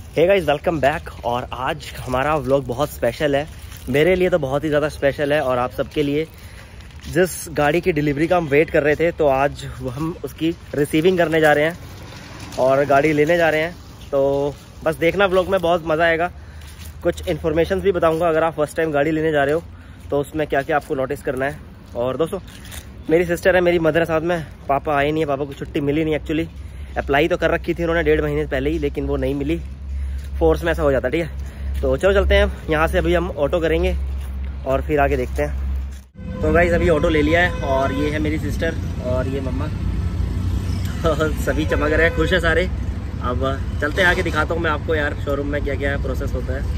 Hey guys, welcome back. और आज हमारा व्लॉग बहुत स्पेशल है, मेरे लिए तो बहुत ही ज़्यादा स्पेशल है और आप सबके लिए। जिस गाड़ी की डिलीवरी का हम वेट कर रहे थे, तो आज हम उसकी रिसीविंग करने जा रहे हैं और गाड़ी लेने जा रहे हैं। तो बस देखना व्लॉग में, बहुत मज़ा आएगा। कुछ इन्फॉर्मेशन भी बताऊंगा अगर आप फर्स्ट टाइम गाड़ी लेने जा रहे हो तो उसमें क्या क्या आपको नोटिस करना है। और दोस्तों, मेरी सिस्टर है, मेरी मदर है साथ में। पापा आए नहीं है, पापा को छुट्टी मिली नहीं। एक्चुअली अप्लाई तो कर रखी थी उन्होंने 1.5 महीने पहले ही, लेकिन वो नहीं मिली। फोर्स में ऐसा हो जाता है, ठीक है। तो चलो चलते हैं यहाँ से। अभी हम ऑटो करेंगे और फिर आगे देखते हैं। तो गाइस, अभी ऑटो ले लिया है और ये है मेरी सिस्टर और ये मम्मा। सभी चमक रहे हैं, खुश है सारे। अब चलते हैं आगे, दिखाता हूँ मैं आपको यार शोरूम में क्या क्या प्रोसेस होता है।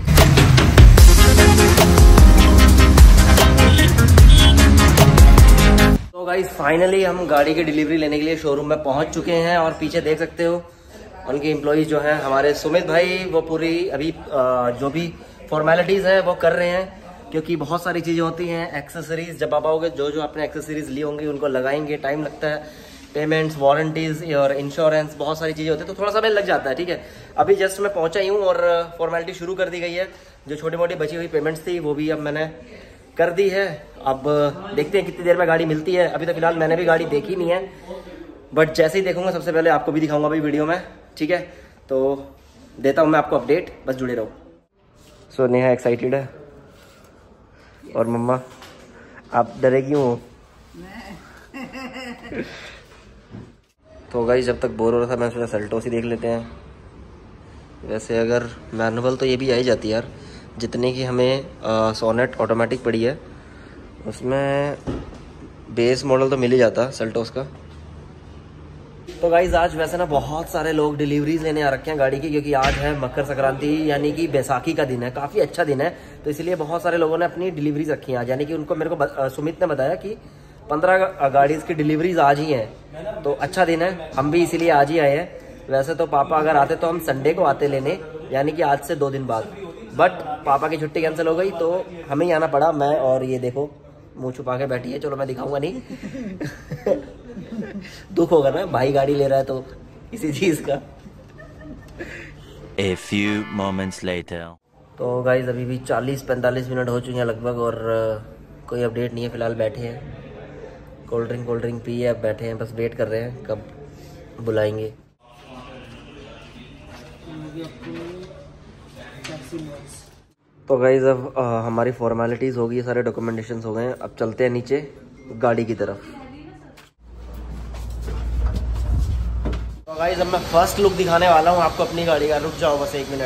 तो गाइस, फाइनली हम गाड़ी की डिलीवरी लेने के लिए शोरूम में पहुंच चुके हैं और पीछे देख सकते हो उनके एम्प्लॉइज जो हैं हमारे सुमित भाई, वो पूरी अभी जो भी फॉर्मेलिटीज़ हैं वो कर रहे हैं, क्योंकि बहुत सारी चीज़ें होती हैं। एक्सेसरीज जब आप आओगे, जो जो आपने एक्सेसरीज ली होंगी उनको लगाएंगे, टाइम लगता है। पेमेंट्स, वारंटीज़ और इंश्योरेंस, बहुत सारी चीज़ें होती है, तो थोड़ा समय लग जाता है, ठीक है। अभी जस्ट मैं पहुंचा ही हूँ और फॉर्मेलिटी शुरू कर दी गई है। जो छोटी मोटी बची हुई पेमेंट्स थी वो भी अब मैंने कर दी है। अब देखते हैं कितनी देर में गाड़ी मिलती है। अभी तो फिलहाल मैंने भी गाड़ी देखी नहीं है, बट जैसे ही देखूंगा सबसे पहले आपको भी दिखाऊंगा भाई वीडियो में, ठीक है। तो देता हूं मैं आपको अपडेट, बस जुड़े रहो। सो नेहा एक्साइटेड है और मम्मा आप डरे क्यों हो? तो गाइस, जब तक बोर हो रहा था मैं सोचा सेल्टोस ही देख लेते हैं। वैसे अगर मैनुअल तो ये भी आ ही जाती है यार, जितने की हमें सोनेट ऑटोमेटिक पड़ी है उसमें बेस मॉडल तो मिल ही जाता सेल्टोस का। तो गाइज, आज वैसे ना बहुत सारे लोग डिलीवरीज लेने आ रखे हैं गाड़ी की, क्योंकि आज है मकर संक्रांति, यानी कि बैसाखी का दिन है। काफ़ी अच्छा दिन है, तो इसलिए बहुत सारे लोगों ने अपनी डिलीवरीज रखी हैं आज। यानी कि उनको, मेरे को सुमित ने बताया कि 15 गाड़ीज की डिलीवरीज आज ही हैं, तो अच्छा दिन है। हम भी इसीलिए आज ही आए हैं। वैसे तो पापा अगर आते तो हम संडे को आते लेने, यानी कि आज से 2 दिन बाद, बट पापा की छुट्टी कैंसिल हो गई तो हमें ही आना पड़ा। मैं और ये देखो मुँह छुपा के बैठी है, चलो मैं दिखाऊंगा नहीं। दुख होगा ना, भाई गाड़ी ले रहा है तो इसी चीज का। A few moments later. तो गाइज, अभी भी 40-45 मिनट हो चुके हैं लगभग और कोई अपडेट नहीं है। फिलहाल बैठे हैं, कोल्ड ड्रिंक पी है, अब बैठे हैं, बस वेट कर रहे हैं कब बुलाएंगे। तो गाइज, अब हमारी फॉर्मेलिटीज हो गई, सारे डॉक्यूमेंटेशन हो गए हैं। अब चलते हैं नीचे गाड़ी की तरफ। तो गाइस, अब मैं फर्स्ट लुक दिखाने वाला हूँ आपको अपनी गाड़ी का। रुक जाओ बस 1 मिनट।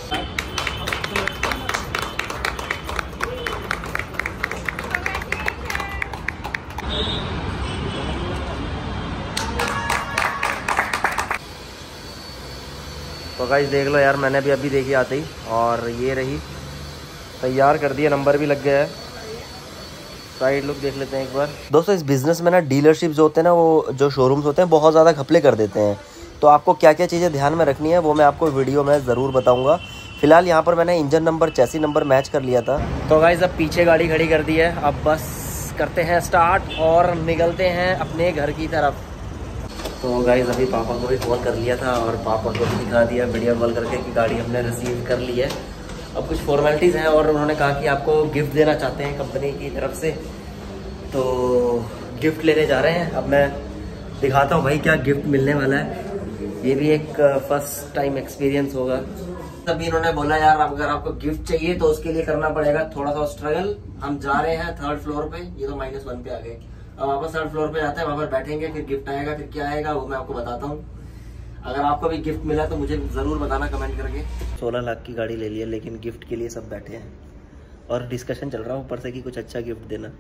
तो गाइस देख लो यार, मैंने भी अभी देखी आते ही, और ये रही, तैयार कर दिया, नंबर भी लग गया है। साइड लुक देख लेते हैं एक बार। दोस्तों, इस बिज़नेस में ना डीलरशिप जो होते हैं ना, वो जो शोरूम्स होते हैं बहुत ज़्यादा घपले कर देते हैं। तो आपको क्या क्या चीज़ें ध्यान में रखनी है वो मैं आपको वीडियो में ज़रूर बताऊंगा। फिलहाल यहाँ पर मैंने engine number, chassis number match कर लिया था। तो गाइस, अब पीछे गाड़ी खड़ी कर दी है, अब बस करते हैं स्टार्ट और निकलते हैं अपने घर की तरफ। तो गाइस, अभी पापा को भी फ़ोन कर लिया था और पापा को भी दिखा दिया वीडियो कॉल करके कि गाड़ी हमने रिसीव कर ली है। अब कुछ फॉर्मेलिटीज़ हैं और उन्होंने कहा कि आपको गिफ्ट देना चाहते हैं कंपनी की तरफ से, तो गिफ्ट लेने जा रहे हैं। अब मैं दिखाता हूँ भाई क्या गिफ्ट मिलने वाला है। ये भी एक फर्स्ट टाइम एक्सपीरियंस होगा। तभी इन्होंने बोला यार, अगर आपको गिफ्ट चाहिए तो उसके लिए करना पड़ेगा थोड़ा सा स्ट्रगल। हम जा रहे हैं 3rd फ्लोर पे, ये तो -1 पे आ गए। अब वापस 3rd फ्लोर पे जाते हैं, वहाँ पर बैठेंगे, फिर गिफ्ट आएगा, फिर क्या आएगा वो मैं आपको बताता हूँ। अगर आपको भी गिफ्ट मिला तो मुझे ज़रूर बताना कमेंट करके। 16 लाख की गाड़ी ले ली है, लेकिन गिफ्ट के लिए सब बैठे हैं और डिस्कशन चल रहा है ऊपर से कि कुछ अच्छा गिफ्ट देना।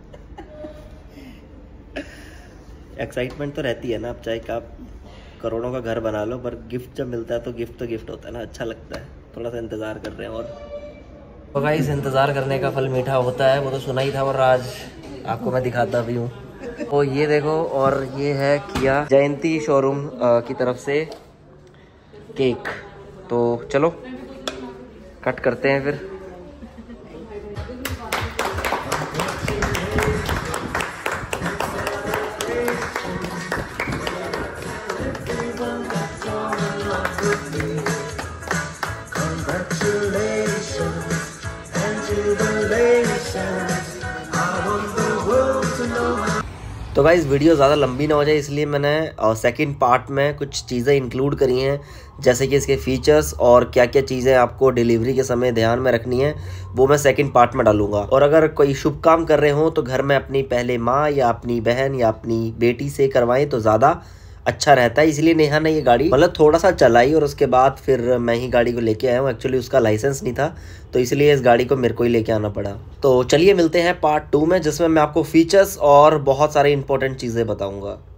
एक्साइटमेंट तो रहती है ना, अब चाहे आप करोड़ों का घर बना लो, पर गिफ्ट जब मिलता है तो गिफ्ट होता है ना, अच्छा लगता है। थोड़ा सा इंतज़ार कर रहे हैं। और तो गाइस, इंतज़ार करने का फल मीठा होता है, वो तो सुना ही था और आज आपको मैं दिखाता भी हूँ। तो ये देखो, और ये है किया जयंती शोरूम की तरफ से केक। तो चलो कट करते हैं फिर। तो गाइस वीडियो ज़्यादा लंबी ना हो जाए इसलिए मैंने सेकंड पार्ट में कुछ चीज़ें इंक्लूड करी हैं, जैसे कि इसके फीचर्स और क्या क्या चीज़ें आपको डिलीवरी के समय ध्यान में रखनी है, वो मैं सेकंड पार्ट में डालूंगा। और अगर कोई शुभ काम कर रहे हो तो घर में अपनी पहले माँ या अपनी बहन या अपनी बेटी से करवाएं तो ज़्यादा अच्छा रहता है। इसलिए नेहा ने ये गाड़ी मतलब थोड़ा सा चलाई और उसके बाद फिर मैं ही गाड़ी को लेके आया हूँ। एक्चुअली उसका लाइसेंस नहीं था तो इसलिए इस गाड़ी को मेरे को ही लेके आना पड़ा। तो चलिए मिलते हैं पार्ट 2 में, जिसमें मैं आपको फीचर्स और बहुत सारे इंपॉर्टेंट चीज़ें बताऊँगा।